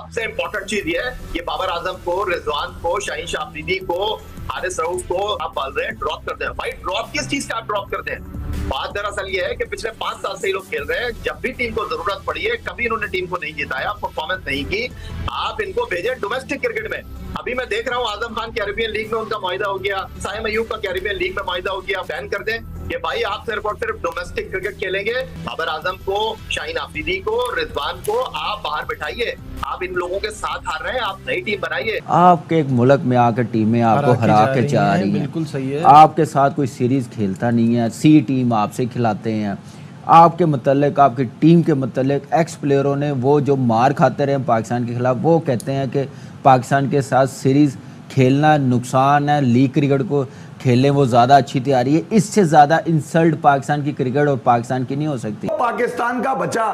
सबसे इंपॉर्टेंट चीज ये है, ये बाबर आजम को, रिजवान को, शाहीन शाह अफरीदी को, हारिस रऊफ को आप बोल रहे हैं ड्रॉप कर दें। भाई ड्रॉप किस चीज का आप ड्रॉप कर दें? बात दरअसल ये है कि पिछले 5 साल से ये लोग खेल रहे हैं, जब भी टीम को जरूरत पड़ी है कभी इन्होंने टीम को नहीं जिताया, परफॉर्मेंस नहीं की। आप इनको भेजें डोमेस्टिक क्रिकेट में। अभी मैं देख रहा हूँ आजम खान कैरिबियन लीग में उनका मुआहिदा हो गया, साइम अयूब का कैरिबियन लीग में मुआहिदा हो गया। बैन कर दें कि भाई आप सिर्फ और सिर्फ डोमेस्टिक क्रिकेट खेलेंगे। बाबर आजम को, शाहीन अफरीदी को, रिजवान को आप बाहर बैठाइए। आप इन लोगों के साथ हार रहे हैं, आप नई टीम बनाइए। आपके एक मुल्क में आकर टीमें आपको हरा के जा रही हैं, बिल्कुल सही है। आपके साथ कोई सीरीज खेलता नहीं है, सी टीम आपसे खिलाते हैं। आपके मतलब आपकी टीम के मतलब एक्स प्लेयरों ने वो जो मार खाते रहे पाकिस्तान के खिलाफ, वो कहते हैं कि पाकिस्तान के साथ सीरीज खेलना नुकसान है, लीग क्रिकेट को खेलने वो ज़्यादा अच्छी तैयारी है। इससे ज़्यादा इंसल्ट पाकिस्तान की क्रिकेट और पाकिस्तान की नहीं हो सकती। पाकिस्तान का बच्चा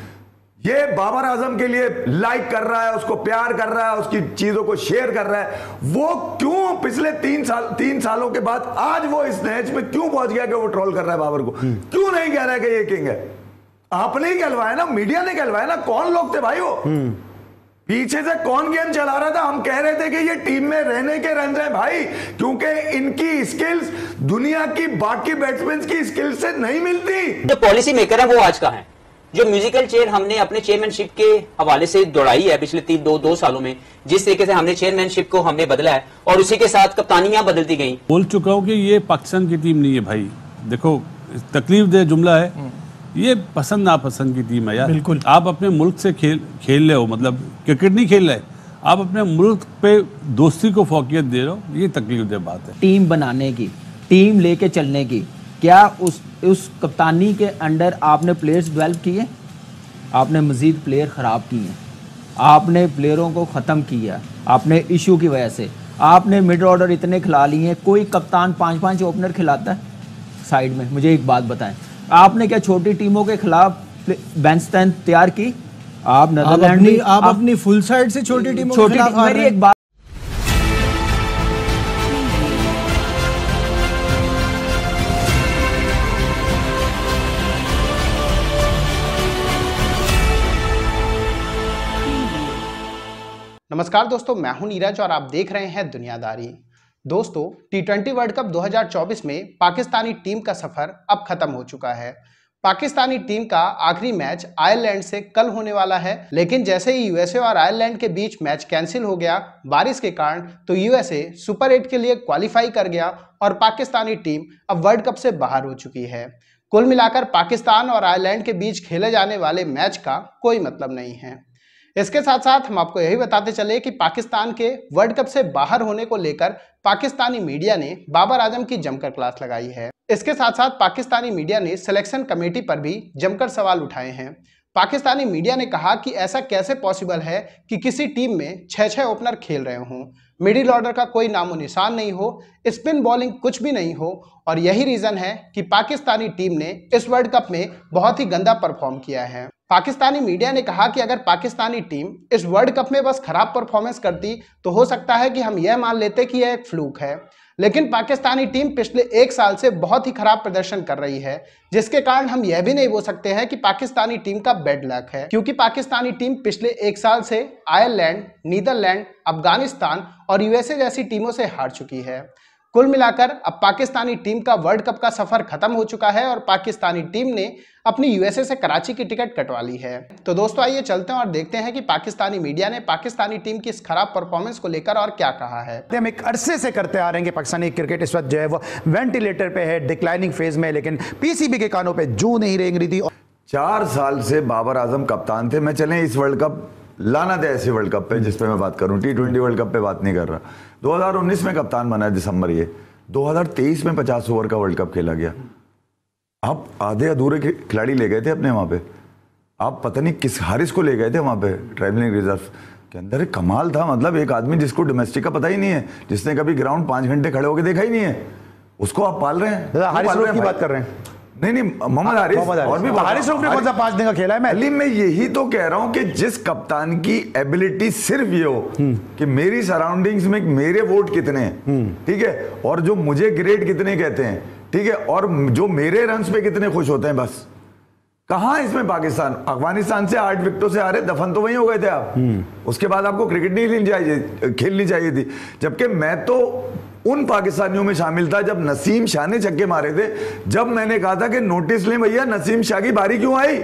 ये बाबर आजम के लिए लाइक कर रहा है, उसको प्यार कर रहा है, उसकी चीजों को शेयर कर रहा है। वो क्यों पिछले 3 सालों के बाद आज वो इस नहज में क्यों पहुंच गया कि वो ट्रोल कर रहा है बाबर को? क्यों नहीं कह रहा है कि ये किंग है? आपने ही कहलवाया ना, मीडिया ने कहलवाया ना। कौन लोग थे भाई वो? पीछे से कौन गेम चला रहा था? हम कह रहे थे कि ये टीम में रहने के रन है भाई, क्योंकि इनकी स्किल्स दुनिया की बाकी बैट्समैन की स्किल्स से नहीं मिलती। जो पॉलिसी मेकर है वो आज का है। जो म्यूजिकल चेयर हमने अपने चेयरमैनशिप के हवाले से दौड़ाई है पिछले दो सालों में, जिस तरीके से हमने चेयरमैनशिप को हमने बदला है और उसी के साथ कप्तानियां बदलती गई। ले चुका हूं कि ये पाकिस्तान की टीम नहीं है भाई। देखो तकलीफ दे जुमला है, ये पसंद नापसंद की टीम है यार। बिल्कुल आप अपने मुल्क से खेल रहे हो, मतलब क्रिकेट नहीं खेल रहे, आप अपने मुल्क पे दोस्ती को फौकियत दे रहे हो, ये तकलीफ दे बात है। टीम बनाने की, टीम लेके चलने की, क्या उस कप्तानी के अंडर आपने प्लेयर्स डेवलप किए? आपने मजीद प्लेयर ख़राब किए, आपने प्लेयरों को ख़त्म किया, आपने इशू की वजह से। आपने मिड ऑर्डर इतने खिला लिए हैं, कोई कप्तान 5-5 ओपनर खिलाता है साइड में? मुझे एक बात बताएं, आपने क्या छोटी टीमों के खिलाफ बेंच स्ट्रेंथ तैयार की? आप नदरलैंड आप अपनी फुल साइड से छोटी टीमों के खिलाफ हार रहे हैं। मेरी एक बात, नमस्कार दोस्तों, मैं हूं नीरज और आप देख रहे हैं दुनियादारी। दोस्तों, T20 वर्ल्ड कप 2024 में पाकिस्तानी टीम का सफर अब खत्म हो चुका है। पाकिस्तानी टीम का आखिरी मैच आयरलैंड से कल होने वाला है, लेकिन जैसे ही यूएसए और आयरलैंड के बीच मैच कैंसिल हो गया बारिश के कारण, तो यूएसए सुपर 8 के लिए क्वालिफाई कर गया और पाकिस्तानी टीम अब वर्ल्ड कप से बाहर हो चुकी है। कुल मिलाकर पाकिस्तान और आयरलैंड के बीच खेले जाने वाले मैच का कोई मतलब नहीं है। इसके साथ साथ हम आपको यही बताते चले कि पाकिस्तान के वर्ल्ड कप से बाहर होने को लेकर पाकिस्तानी मीडिया ने बाबर आजम की जमकर क्लास लगाई है। इसके साथ साथ पाकिस्तानी मीडिया ने सिलेक्शन कमेटी पर भी जमकर सवाल उठाए हैं। पाकिस्तानी मीडिया ने कहा कि ऐसा कैसे पॉसिबल है कि किसी टीम में 6-6 ओपनर खेल रहे हों, मिडिल ऑर्डर का कोई नामो निशान नहीं हो, स्पिन बॉलिंग कुछ भी नहीं हो, और यही रीजन है कि पाकिस्तानी टीम ने इस वर्ल्ड कप में बहुत ही गंदा परफॉर्म किया है। पाकिस्तानी मीडिया ने कहा कि अगर पाकिस्तानी टीम इस वर्ल्ड कप में बस खराब परफॉर्मेंस करती तो हो सकता है कि हम यह मान लेते कि यह एक फ्लूक है, लेकिन पाकिस्तानी टीम पिछले 1 साल से बहुत ही खराब प्रदर्शन कर रही है, जिसके कारण हम यह भी नहीं बोल सकते हैं कि पाकिस्तानी टीम का बैड लक है, क्योंकि पाकिस्तानी टीम पिछले 1 साल से आयरलैंड, नीदरलैंड, अफगानिस्तान और यूएसए जैसी टीमों से हार चुकी है। कुल मिलाकर अब पाकिस्तानी टीम का वर्ल्ड कप का सफर खत्म हो चुका है और पाकिस्तानी टीम ने अपनी यूएसए से कराची की टिकट कटवा ली है। तो दोस्तों आइए चलते हैं और देखते हैं कि पाकिस्तानी मीडिया ने पाकिस्तानी टीम की इस खराब परफॉर्मेंस को लेकर और क्या कहा है। हम एक अरसे से करते आ रहे हैं कि पाकिस्तानी क्रिकेट इस वक्त जो है वो वेंटिलेटर पे है, डिक्लाइनिंग फेज में, लेकिन पीसीबी के कानों पे जू नहीं रेंग रही थी। 4 साल से बाबर आजम कप्तान थे। मैं चलें इस वर्ल्ड कप लाना दे ऐसे वर्ल्ड कप पे जिस पे मैं बात करूं, T20 वर्ल्ड कप पे बात नहीं कर रहा। 2019 में कप्तान बना है दिसंबर, ये 2023 में 50 ओवर का वर्ल्ड कप खेला गया। आप आधे अधूरे खिलाड़ी ले गए थे अपने वहां पे, आप पता नहीं किस हारिस को ले गए थे वहां पे ट्रैवलिंग रिजर्व के अंदर। एक कमाल था, मतलब एक आदमी जिसको डोमेस्टिक का पता ही नहीं है, जिसने कभी ग्राउंड 5 घंटे खड़े होकर देखा ही नहीं है, उसको आप पाल रहे हैं। हारिस रऊफ की बात कर रहे हैं? नहीं, मोहम्मद हारिस और भी हारिस रऊफ ने कौन सा 5 दिन का खेला है? मैं यही तो कह रहा हूं कि जिस कप्तान की एबिलिटी सिर्फ ये हो कि मेरी सराउंडिंग्स में मेरे वोट कितने हैं, ठीक है, और जो मुझे ग्रेड कितने कहते हैं, ठीक है, और जो मेरे रन्स पे कितने खुश होते हैं, बस कहां इसमें पाकिस्तान? अफगानिस्तान से 8 विकेटों से हारे, दफन तो वहीं हो गए थे आप। उसके बाद आपको क्रिकेट नहीं खेलनी चाहिए थी। जबकि मैं तो उन पाकिस्तानियों में शामिल था जब नसीम शाह ने छक्के मारे थे, जब मैंने कहा था कि नोटिस लें भैया, नसीम शाह की बारी क्यों आई?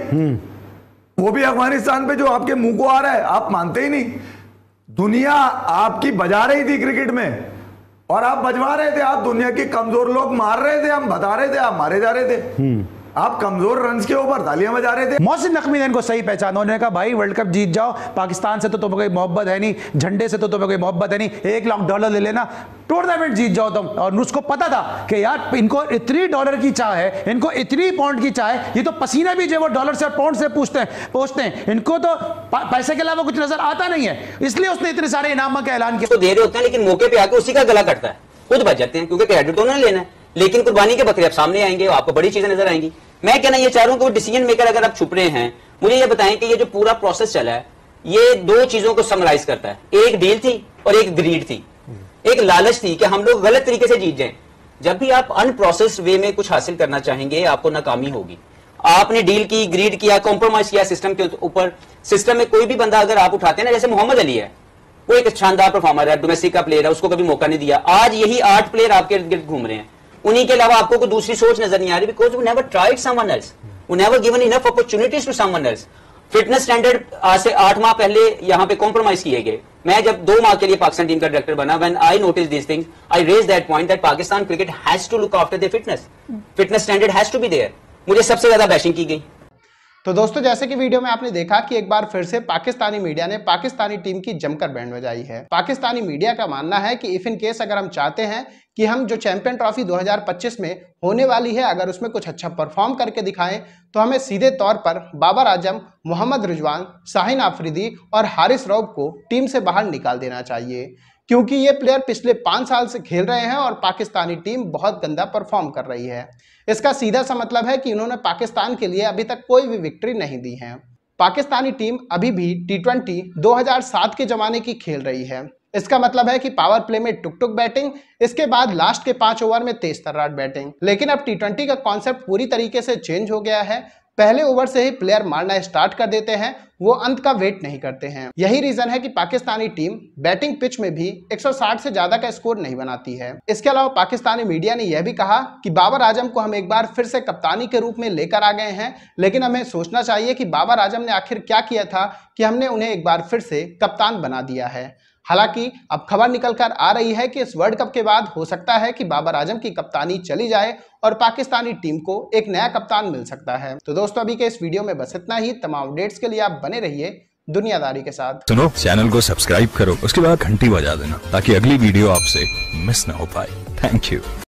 वो भी अफगानिस्तान पे जो आपके मुंह को आ रहा है, आप मानते ही नहीं। दुनिया आपकी बजा रही थी क्रिकेट में और आप बजवा रहे थे। आप दुनिया के कमजोर लोग मार रहे थे, हम बता रहे थे, आप मारे जा रहे थे। आप कमजोर रन्स के ऊपर तालियां बजा रहे थे। मोहसिन नकवी ने इनको सही पहचाना। उन्होंने कहा भाई वर्ल्ड कप जीत जाओ, पाकिस्तान से तो तुम्हें कोई मोहब्बत है नहीं, झंडे से तो तुम्हें कोई मोहब्बत है नहीं, $1 लाख ले लेना, टूर्नामेंट जीत जाओ तुम। और उसको पता था कि यार इनको इतनी डॉलर की चाह है, इनको इतनी पाउंड की चाह है, ये तो पसीना भी जो वो डॉलर से और पाउंड से पूछते हैं। इनको तो पैसे के अलावा कुछ नजर आता नहीं है, इसलिए उसने इतने सारे इनाम का ऐलान किया। तो दे रहे होते हैं लेकिन मौके पे आके उसी का गला कटता है, खुद बच जाते हैं क्योंकि क्रेडिट तो उन्होंने लेना है। लेकिन कुर्बानी के बकरे अब सामने आएंगे, आपको बड़ी चीजें नजर आएंगी। मैं कहना ये चाह रहा हूं कि वो डिसीजन मेकर अगर आप छुप रहे हैं, मुझे ये बताएं कि ये जो पूरा प्रोसेस चला है ये 2 चीजों को समराइज करता है। एक डील थी और एक ग्रीड थी, एक लालच थी कि हम लोग गलत तरीके से जीत जाएं। जब भी आप अनप्रोसेस्ड वे में कुछ हासिल करना चाहेंगे आपको नाकामी होगी। आपने डील की, ग्रीड किया, कॉम्प्रोमाइज किया सिस्टम के ऊपर। सिस्टम में कोई भी बंदा अगर आप उठाते हैं ना, जैसे मोहम्मद अली है, वो एक शानदार परफॉर्मर है, डोमेस्टिक का प्लेयर है, उसको कभी मौका नहीं दिया। आज यही 8 प्लेयर आपके इर्द गिर्द घूम रहे हैं, उन्हीं के अलावा आपको कोई दूसरी सोच नजर नहीं आ रही, because we never tried someone else, we never given enough opportunities to someone else. Fitness standard आज से 8 माह पहले यहां पे कॉम्प्रोमाइज किए गए। मैं जब 2 माह के लिए पाकिस्तान टीम का डायरेक्टर बना, when I notice this things, I raise that point that Pakistan cricket has to look after their fitness standard has to be there. मुझे सबसे ज्यादा बैशिंग की गई। तो दोस्तों, जैसे कि वीडियो में आपने देखा कि एक बार फिर से पाकिस्तानी मीडिया ने पाकिस्तानी टीम की जमकर बैंड बजाई है। पाकिस्तानी मीडिया का मानना है कि इफ इन केस अगर हम चाहते हैं कि हम जो चैंपियन ट्रॉफी 2025 में होने वाली है, अगर उसमें कुछ अच्छा परफॉर्म करके दिखाएं, तो हमें सीधे तौर पर बाबर आजम, मोहम्मद रिजवान, शाहीन आफरीदी और हारिस रऊफ को टीम से बाहर निकाल देना चाहिए, क्योंकि ये प्लेयर पिछले 5 साल से खेल रहे हैं और पाकिस्तानी टीम बहुत गंदा परफॉर्म कर रही है। इसका सीधा सा मतलब है कि इन्होंने पाकिस्तान के लिए अभी तक कोई भी विक्ट्री नहीं दी है। पाकिस्तानी टीम अभी भी T20 2007 के जमाने की खेल रही है। इसका मतलब है कि पावर प्ले में टुक टुक बैटिंग, इसके बाद लास्ट के 5 ओवर में तेज तर्रार बैटिंग। लेकिन अब T20 का कॉन्सेप्ट पूरी तरीके से चेंज हो गया है। पहले ओवर से ही प्लेयर मारना स्टार्ट कर देते हैं, वो अंत का वेट नहीं करते हैं। यही रीजन है कि पाकिस्तानी टीम बैटिंग पिच में भी 160 से ज्यादा का स्कोर नहीं बनाती है। इसके अलावा पाकिस्तानी मीडिया ने यह भी कहा कि बाबर आजम को हम एक बार फिर से कप्तानी के रूप में लेकर आ गए हैं, लेकिन हमें सोचना चाहिए कि बाबर आजम ने आखिर क्या किया था कि हमने उन्हें एक बार फिर से कप्तान बना दिया है। हालांकि अब खबर निकलकर आ रही है कि इस वर्ल्ड कप के बाद हो सकता है कि बाबर आजम की कप्तानी चली जाए और पाकिस्तानी टीम को एक नया कप्तान मिल सकता है। तो दोस्तों, अभी के इस वीडियो में बस इतना ही। तमाम अपडेट्स के लिए आप बने रहिए दुनियादारी के साथ। सुनो, चैनल को सब्सक्राइब करो, उसके बाद घंटी बजा देना ताकि अगली वीडियो आपसे मिस ना हो पाए। Thank you.